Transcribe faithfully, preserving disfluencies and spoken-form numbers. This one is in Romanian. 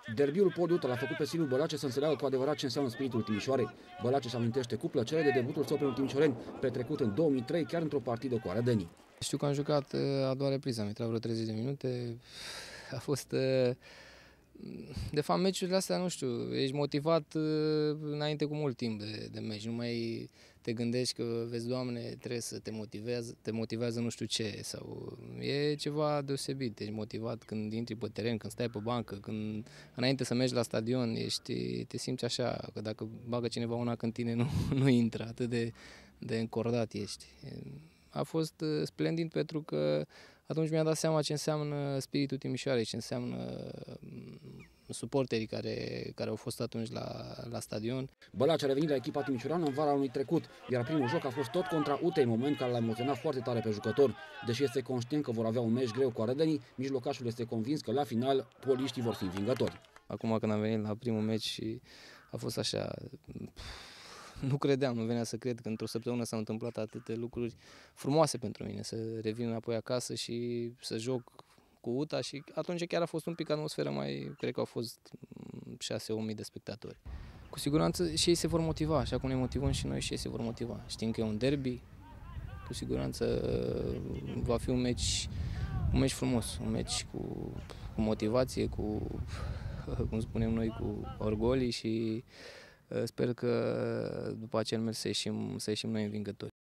Derbiul Pod-Ută l-a făcut pe Silviu Bălace să înțeleagă cu adevărat ce înseamnă spiritul Timișoarei. Bălace își amintește cu plăcere de debutul său pentru timișoreni, petrecut în două mii trei, chiar într-o partidă cu arădenii. Știu că am jucat a doua repriză, am intrat vreo treizeci de minute. A fost... De fapt, meciurile astea, nu știu, ești motivat înainte cu mult timp de, de meci. Nu mai te gândești că, vezi, Doamne, trebuie să te motivează, te motivează nu știu ce. Sau e ceva deosebit, ești motivat când intri pe teren, când stai pe bancă, când înainte să mergi la stadion, ești, te simți așa, că dacă bagă cineva una când tine nu, nu intră, atât de, de încordat ești. A fost splendid pentru că atunci mi-a dat seama ce înseamnă spiritul Timișoarei, ce înseamnă suporterii care, care au fost atunci la, la stadion. Bălace a revenit la echipa timișoreană în vara anului trecut, iar primul joc a fost tot contra U T E, moment care l-a emoționat foarte tare pe jucători. Deși este conștient că vor avea un meci greu cu arădenii, mijlocașul este convins că la final poliștii vor fi învingători. Acum când am venit la primul meci a fost așa... Nu credeam, nu venea să cred că într-o săptămână s-au întâmplat atâtea lucruri frumoase pentru mine, să revin înapoi acasă și să joc cu U T A și atunci chiar a fost un pic atmosferă mai, cred că au fost șase mii de spectatori. Cu siguranță și ei se vor motiva, așa cum ne motivăm și noi și ei se vor motiva. Știm că e un derby, cu siguranță va fi un meci, un meci frumos, un meci cu, cu motivație, cu, cum spunem noi, cu orgolii și sper că după acel mers să ieșim, să ieșim noi învingători.